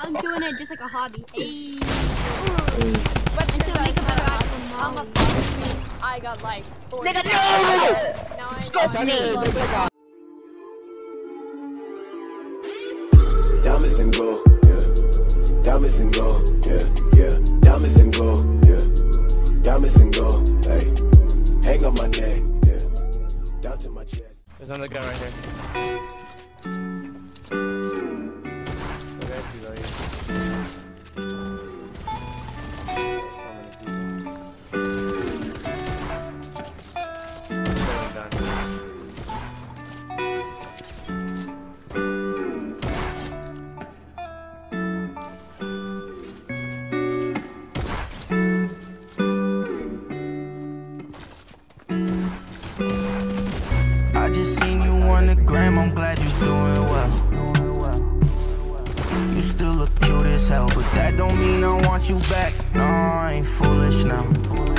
I'm doing it just like a hobby. Ayy. Until I make a better app for Molly. I got like 4. Nigga, no! Now Scope me! Diamonds and gold, yeah. Diamonds and gold, yeah, yeah. Diamonds and gold, yeah. Diamonds and gold, hey. Hang on my neck, yeah. Down to my chest. There's another guy right here. I just seen you on the gram, I'm glad you're doing well. You still look cute as hell, but that don't mean I want you back. No, I ain't foolish now.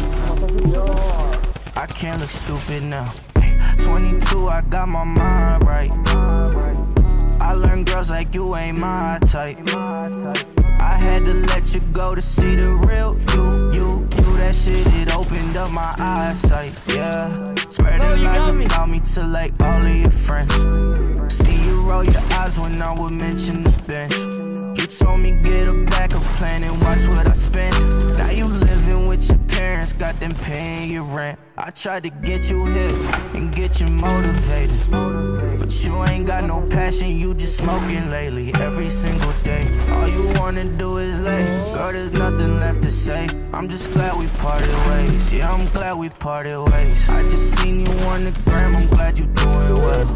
I can't look stupid now. 22, I got my mind right. I learned girls like you ain't my type. I had to let you go to see the real you. That shit, it opened up my eyesight, yeah. Spreading lies about me to like all of your friends. See you roll your eyes when I would mention the bench. You told me get a backup plan and watch what I spent. Now you living with your parents, got them paying your rent. I tried to get you hip and get you motivated, but you ain't got no passion, you just smoking lately. Every single day, all you wanna do is lay. Girl, there's nothing left to say. I'm just glad we parted ways. Yeah, I'm glad we parted ways. I just seen you on the gram, I'm glad you doing well.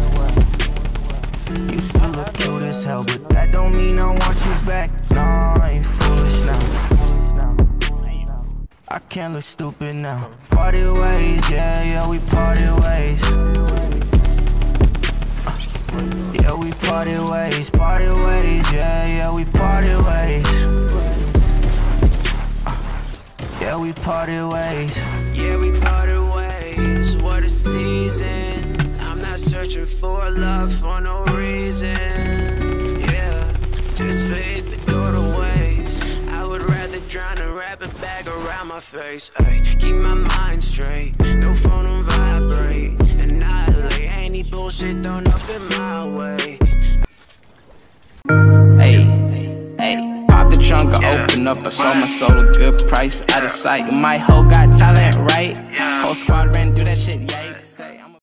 You still look cute as hell, but that don't mean I want you back. No, I ain't foolish now. I can't look stupid now. Party ways, yeah, we party ways. Yeah, we party ways, yeah, we party ways. Yeah, we party ways. Yeah, we parted ways. What a season. I'm not searching for love for no reason. Yeah, just fade the go to waste. I would rather drown a rabbit bag around my face. Ay, keep my mind straight. No phone on vibrate. Annihilate any bullshit thrown up in my way. Hey, pop the trunk, I open up, I sold my soul a good price, out of sight. My hoe got talent, right? Whole squad ran, do that shit, yikes.